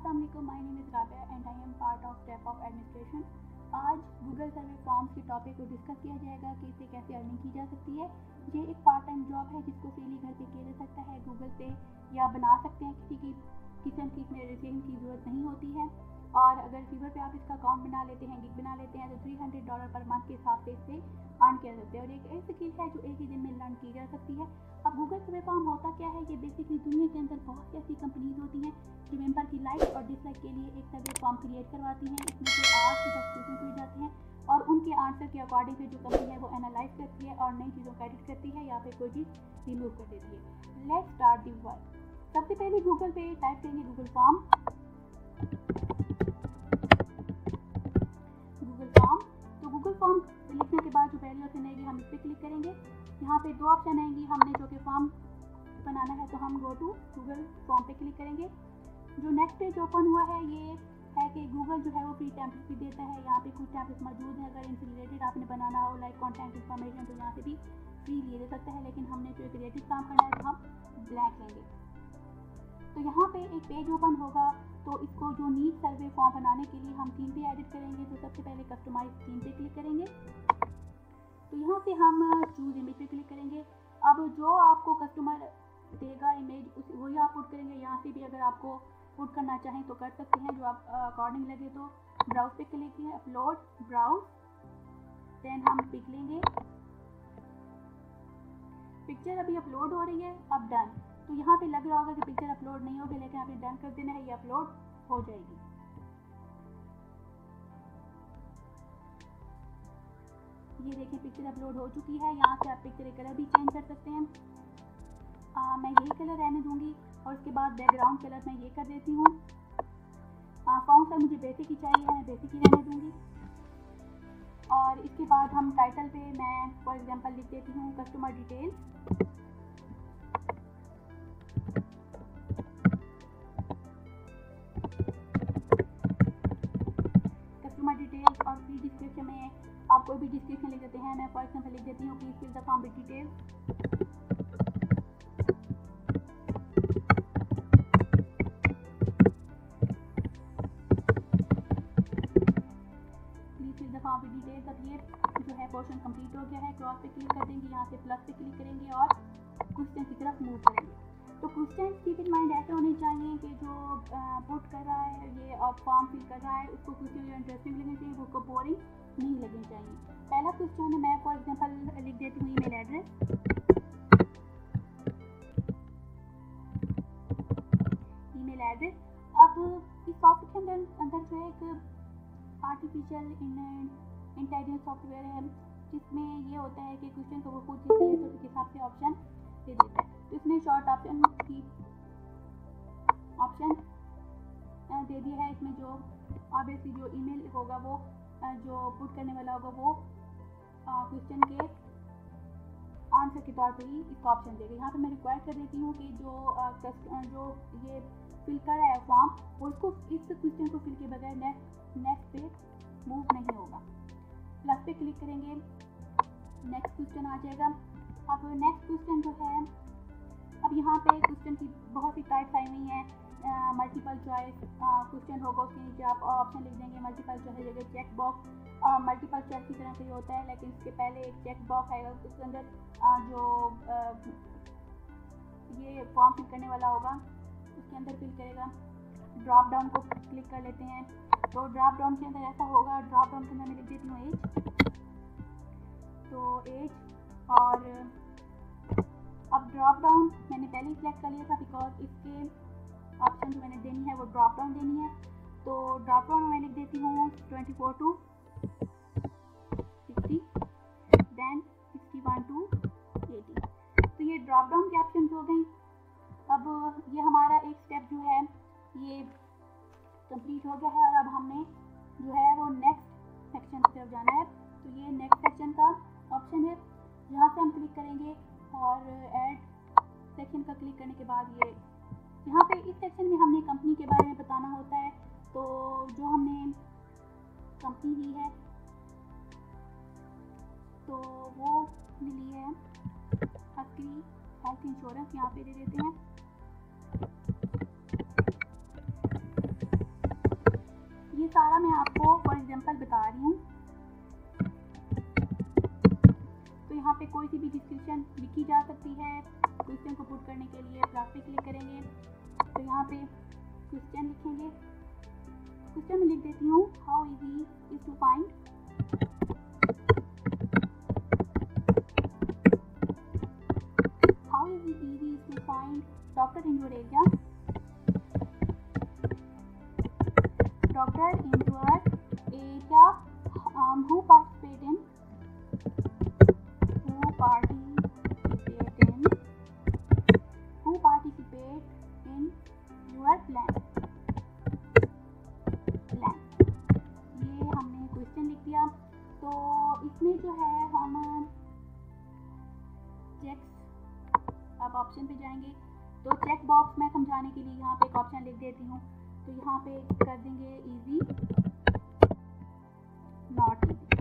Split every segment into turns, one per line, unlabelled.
अस्सलाम वालेकुम, my name is Rabia and I am part of step of administration. आज Google survey forms के topic को डिस्कस किया जाएगा कि इससे कैसे अर्निंग की जा सकती है। ये एक पार्ट टाइम जॉब है जिसको फ्रीली घर पे किया जा सकता है गूगल पे, या बना सकते हैं। किसी किस्म की इसमें रजिस्ट्रेशन की ज़रूरत नहीं होती है। और अगर फीवर पे आप इसका अकाउंट बना लेते हैं, गिग बना लेते हैं, तो $300 पर मंथ के हिसाब से इससे अर्न किया जाता है। और एक ऐसी स्किल है जो एक ही दिन में लर्न की जा सकती है। अब गूगल सर्वे फॉर्म होता क्या है? ये बेसिकली दुनिया के अंदर बहुत सी ऐसी कंपनीज होती हैं जो मेंबर की लाइक और डिसलाइक के लिए एक सर्वे फॉर्म क्रिएट करवाती हैं। इसमें से 8 से 10 क्वेश्चन पूछे जाते हैं और उनके आंसर के अकॉर्डिंग फिर जो कंपनी है वो एनालाइज करती है और नई चीज़ों को एडिट करती है या फिर कोई चीज़ रिमूव कर देती है। Let's start the work. सबसे पहले गूगल पे टाइप करेंगे गूगल फॉर्म। तो गूगल फॉर्म लिखने के बाद जो पहली ऑप्शन आएगी हम इस पर क्लिक करेंगे। यहाँ पे 2 ऑप्शन आएंगी, हमने जो कि फॉर्म बनाना है तो हम गो टू गूगल फॉर्म पे क्लिक करेंगे। जो नेक्स्ट पेज ओपन हुआ है ये है कि गूगल जो है वो फ्री टेम्पलेट भी देता है। यहाँ पे कुछ टेम्पलेट मौजूद है, अगर इनसे रिलेटेड आपने बनाना हो लाइक कॉन्टैक्ट इन्फॉर्मेशन तो यहाँ से भी फ्री लिया जा सकता है। लेकिन हमने जो क्रिएटिव काम करना है तो हम ब्लैंक लेंगे। तो यहाँ पे एक पेज ओपन होगा, तो इसको जो नीड सर्वे फॉर्म बनाने के लिए हम थीम पे एडिट करेंगे। तो सबसे पहले कस्टमाइज थीम पे क्लिक करेंगे। तो यहाँ से हम चूज इमेज पे क्लिक करेंगे। अब जो आपको कस्टमर देगा इमेज वही आप पुट करेंगे। यहाँ से भी अगर आपको पुट करना चाहें तो कर सकते हैं, जो आप अकॉर्डिंग लगे। तो ब्राउज पे क्लिक किए, अपलोड ब्राउज, देन हम पिक लेंगे। पिक्चर अभी अपलोड हो रही है, अब डन। तो यहाँ पे लग रहा होगा कि पिक्चर अपलोड नहीं होगी, लेकिन आपने डन कर देना है, ये अपलोड हो जाएगी। ये देखें पिक्चर अपलोड हो चुकी है। यहाँ से आप पिक्चर का कलर भी चेंज कर सकते हैं। मैं यही कलर रहने दूंगी और उसके बाद बैकग्राउंड कलर मैं ये कर देती हूँ। फॉन्ट साइज मुझे बेसिक ही चाहिए है, मैं बेसिक ही रहने दूंगी। और इसके बाद हम टाइटल पे मैं फॉर एग्जांपल लिख देती हूँ कस्टमर डिटेल्स। कस्टमर डिटेल्स और फ्री डिस्क्रिप्शन में आप कोई भी डिस्क्रिप्शन लिख देते हैं। मैं फॉर एग्जांपल लिख देती हूँ please fill the form with details. Details. अब ये जो है पोर्शन कंप्लीट हो गया है। क्रॉस पे क्लिक कर देंगे, यहाँ से प्लस पे क्लिक करेंगे और क्वेश्चन की तरफ मूव करेंगे। तो क्वेश्चन कीप इन माइंड ऐसे होने चाहिए कि जो पुट कर रहा है ये और फॉर्म फिल कर रहा है उसको क्वेश्चन इंटरेस्टिंग लगने चाहिए, उसको बोरिंग नहीं लगनी चाहिए। पहला क्वेश्चन है, मैं फॉर एग्जाम्पल लिख देती हूँ ईमेल एड्रेस। Email address. अब इस टॉपिक के अंदर जो एक आर्टिफिशियल इंटेलिजेंस सॉफ्टवेयर है जिसमें ये होता है कि क्वेश्चन को वो खुद लिखता है तो उसके हिसाब से ऑप्शन दे देता है। तो इसने शॉर्ट ऑप्शन दे दिया है। इसमें जो ऑब्वियसली जो ईमेल होगा वो जो पुट करने वाला होगा वो क्वेश्चन के आंसर के तौर पे ही इसका ऑप्शन देगा। यहाँ पे मैं रिक्वायर कर देती हूँ कि जो ये फिल कर रहा है फॉर्म वो इसको इस क्वेश्चन को फिल के बगैर नेक्स्ट पे मूव नहीं होगा। प्लस पे क्लिक करेंगे, नेक्स्ट क्वेश्चन आ जाएगा। अब नेक्स्ट क्वेश्चन जो है, अब यहाँ पे क्वेश्चन की बहुत सी टाइप्स आई हुई हैं। मल्टीपल चॉइस क्वेश्चन होगा, उसके नीचे आप ऑप्शन लिख देंगे। मल्टीपल चॉइस जगह चेक बॉक्स। मल्टीपल चॉइस की तरह से होता है, लेकिन इसके पहले एक चेक बॉक्स आएगा। उसके अंदर जो ये फॉर्म फिल करने वाला होगा उसके अंदर फिल करेगा। ड्रॉप डाउन को क्लिक कर लेते हैं। तो ड्रॉप डाउन के अंदर ऐसा होगा, ड्रॉप डाउन के अंदर मैं लिख देती हूँ एज। तो एज, और अब ड्रॉप डाउन मैंने पहले ही सिलेक्ट कर लिया था बिकॉज इसके ऑप्शन जो मैंने देनी है वो ड्रॉप डाउन देनी है। तो ड्रॉप डाउन मैं लिख देती हूँ 24 to 60, देन 61 to 80। तो ये ड्रॉप डाउन के ऑप्शन हो गई। अब ये हमारा एक स्टेप जो है ये कंप्लीट हो गया है और अब हमने जो है वो नेक्स्ट सेक्शन की तरफ जाना है। तो ये नेक्स्ट सेक्शन का ऑप्शन है, यहाँ से हम क्लिक करेंगे और ऐड सेक्शन का क्लिक करने के बाद ये यहाँ पे इस सेक्शन में हमने कंपनी के बारे में बताना होता है। तो जो हमने कंपनी ली है तो वो मिली है असली हेल्थ इंश्योरेंस, यहाँ पे दे देते हैं। ये सारा मैं आपको फॉर एग्जांपल बता रही हूँ। तो यहाँ पे कोई सी भी डिस्क्रिप्शन लिखी जा सकती है। क्वेश्चन को पुट करने के लिए प्लस पे क्लिक करेंगे तो यहाँ पे क्वेश्चन लिखेंगे। क्वेश्चन में लिख देती हूँ how easy is to find doctor in your area, doctor in your area who participate in your plan। ये हमने क्वेश्चन लिख दिया। तो इसमें जो है हम चेक अब ऑप्शन पे जाएंगे। तो चेक बॉक्स में समझाने के लिए यहाँ पे एक ऑप्शन लिख देती हूँ। तो यहाँ पे कर देंगे इजी, नॉट इजी।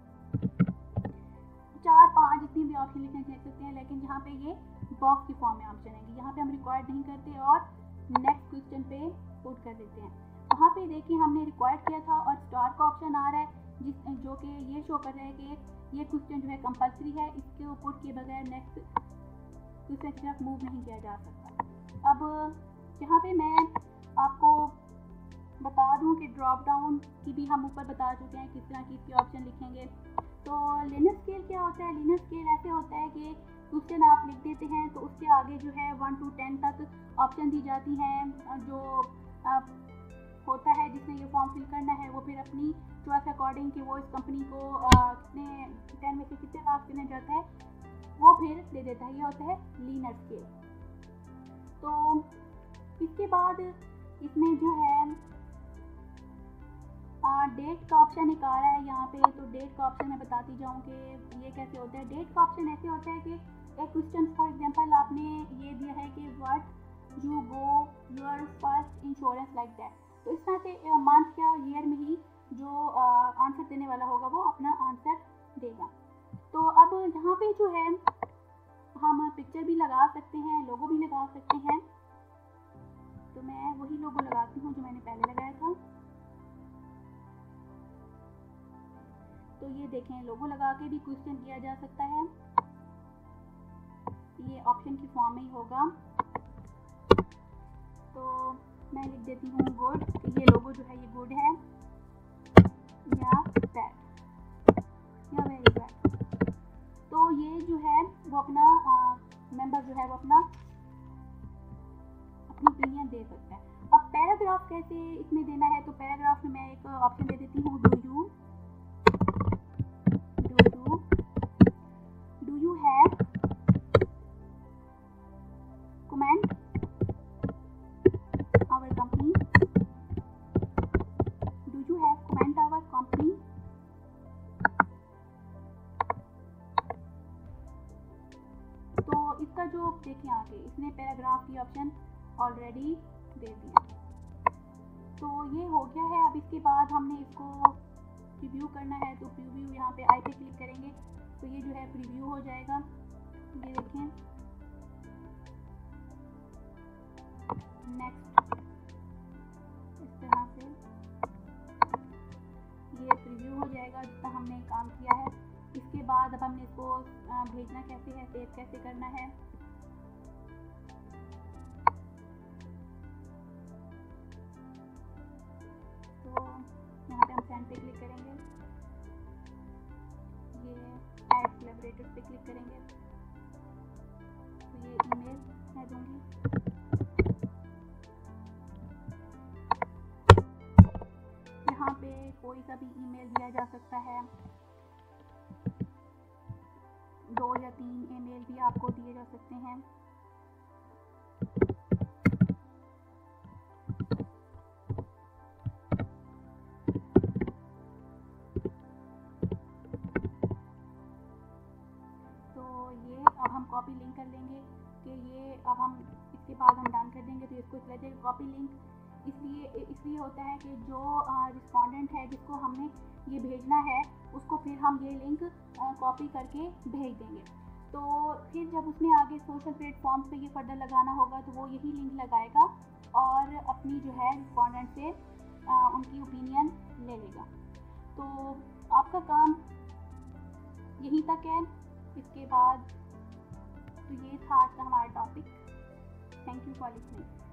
4-5 जितनी भी ऑप्शन लिखना चाह सकते हैं, लेकिन यहाँ पे ये बॉक्स की फॉर्म में ऑप्शन आएंगे। यहाँ पे हम रिक्वायर्ड नहीं करते और नेक्स्ट क्वेश्चन पे पुट कर देते हैं। वहाँ पे देखिए हमने रिक्वायर्ड किया था और स्टार का ऑप्शन आ रहा है जो कि ये शो कर रहा है कि ये क्वेश्चन जो है कंपल्सरी है, इसके पुट किए बगैर नेक्स्ट क्वेश्चन की तरफ मूव नहीं किया जा सकता। अब यहाँ पे मैं आपको बता दूं कि ड्रॉप डाउन की भी हम ऊपर बता चुके हैं किस तरह की इसके ऑप्शन लिखेंगे। तो लिनर स्केल क्या होता है? लिनर स्केल ऐसे होता है कि क्वेश्चन आप लिख देते हैं तो उसके आगे जो है 1 to 10 तक ऑप्शन दी जाती हैं। जो होता है जिसने ये फॉर्म फिल करना है वो फिर अपनी चॉइस अकॉर्डिंग कि वो इस कंपनी को कितने 10 में से कितने मार्क्स देना चाहता है वो फिर दे देता है। ये होता है लीनर स्केल। तो इसके बाद इसमें जो है डेट का ऑप्शन एक आ रहा है यहाँ पे। तो डेट का ऑप्शन मैं बताती जाऊँ कि ये कैसे होता है। डेट का ऑप्शन ऐसे होता है कि एक क्वेश्चन फॉर एग्जांपल आपने ये दिया है कि what you go your first insurance like that. तो इस तरह से मंथ या ईयर में ही जो आंसर देने वाला होगा वो अपना आंसर देगा। तो अब यहाँ पे जो है हम पिक्चर भी लगा सकते हैं, लोगो भी लगा सकते हैं। तो मैं वही लोगो लगाती हूँ जो मैंने पहले लगाया था। तो ये देखें लोगो लगा के भी क्वेश्चन किया जा सकता है। ये ऑप्शन की फॉर्म में ही होगा। तो मैं लिख देती हूँ गुड। ये लोगो जो है ये गुड है या बैड या वेरी बैड। तो ये जो है वो अपना मेंबर जो है वो अपनी ओपिनियन दे सकता है। अब पैराग्राफ कैसे इसमें देना है? तो पैराग्राफ में मैं एक ऑप्शन दे देती हूँ do you have comment our company, do you have comment our company. तो इसका जो देखें आगे इसने पैराग्राफ की ऑप्शन ऑलरेडी दे दिया। तो ये हो गया है। अब इसके बाद हमने इसको प्रीव्यू करना है। तो प्रीव्यू यहाँ पे आई पे क्लिक करेंगे तो ये जो है प्रीव्यू हो जाएगा। ये देखें नेक्स्ट इस तरह से ये प्रीव्यू हो जाएगा जितना हमने काम किया है। इसके बाद अब हमने इसको भेजना कैसे है, सेव कैसे करना है। तो यहाँ पे हम सेंड पे क्लिक करेंगे, ये ऐड कोलैबोरेटर पे क्लिक करेंगे तो ये ईमेल मैं दूंगी। यहाँ पे कोई सा भी ईमेल दिया जा सकता है। 2 या 3 ईमेल भी आपको दिए जा सकते हैं। कॉपी लिंक कर लेंगे कि ये अब हम इसके बाद हम डन कर देंगे तो इसको चला जाएगा कॉपी लिंक। इसलिए होता है कि जो रिस्पोंडेंट है जिसको हमने ये भेजना है उसको फिर हम ये लिंक कॉपी करके भेज देंगे। तो फिर जब उसने आगे सोशल प्लेटफॉर्म पे ये फर्दर लगाना होगा तो वो यही लिंक लगाएगा और अपनी जो है रिस्पोंडेंट से उनकी ओपिनियन ले लेगा। तो आपका काम यहीं तक है। इसके बाद तो ये था आज का हमारा topic. Thank you for listening.